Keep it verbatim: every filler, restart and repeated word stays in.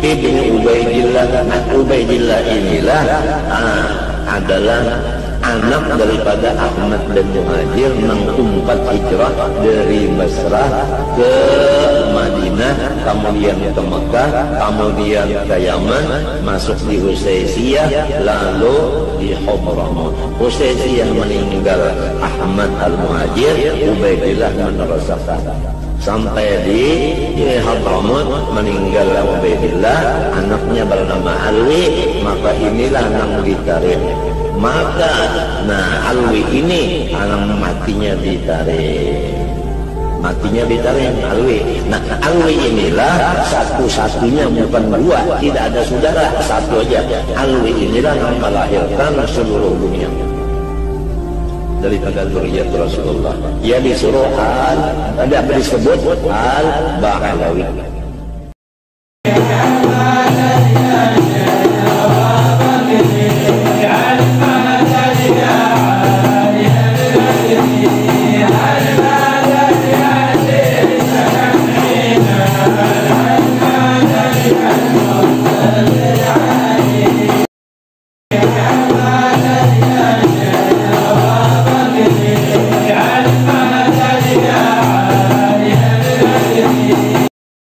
ibni Ubaidillah. Nah, Ubaidillah inilah ah, adalah anak daripada Ahmad bin Muhajir mengumpat hijrah dari Basrah ke Madinah, kemudian ke Mekah, kemudian ke Yaman, masuk di Husaysiyah, lalu di Hadramut. Husaysiyah meninggal Ahmad al-Muhajir, Ubaidillah meneruskan sampai di Hadramut, meninggal Ubaidillah, anaknya bernama Alwi, maka inilah yang ditarik. Maka nah Alwi ini anak matinya ditarik, matinya ditarik Alwi. Nah Alwi inilah satu-satunya, bukan dua, tidak ada saudara, satu aja. Alwi inilah yang melahirkan seluruh dunia daripada zuriat Rasulullah. Ya disuruh al, ada disebut al-Ba'alawi.